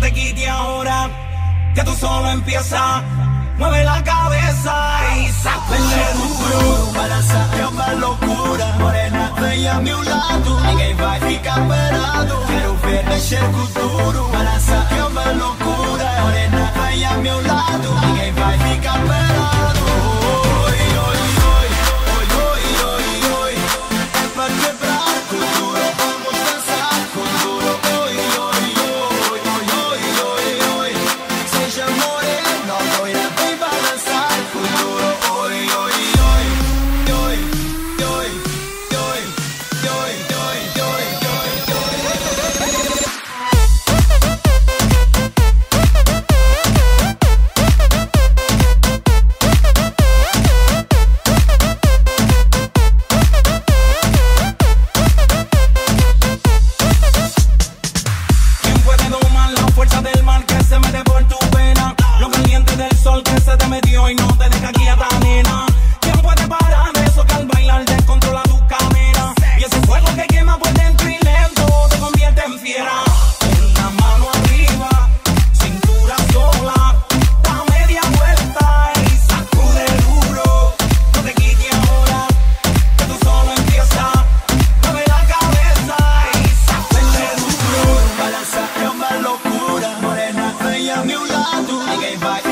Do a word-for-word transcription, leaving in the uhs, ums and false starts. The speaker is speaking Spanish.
te quite ahora, que tú solo empiezas. Mueve la cabeza y sacúdele duro. Balança é uma loucura. Morena, vem a meu lado, ninguém vai ficar parado. Quero ver mexer com duro. Balança é uma loucura. Morena, vem a meu lado, ninguém vai ficar parado. Oi, oi, oi, oi, oi, oi, oi. É pra quebrar com duro, vamos dançar com duro. Oi, oi, oi, oi, oi, oi, oi. Seja morena, loira, vem balançar com duro. Oi, oi, oi, oi, oi, oi, oi, oi, oi, oi, ¿Quién puede domar la fuerza del mar que se mete por tu pena? Lo caliente del sol que se te metió y no te deja quieta, nena. ¿Quién puede parar eso que al bailar descontrola tu cadera? Y ese fuego que quema por dentro y lento te convierte en fiera. Con la mano arriba, cintura sola, da media vuelta y sacude duro. No te quites ahora, que tú solo empiezas. Mueve la cabeza y sacude duro. balança é uma loucura. Morena, vem a meu lado, ninguém vai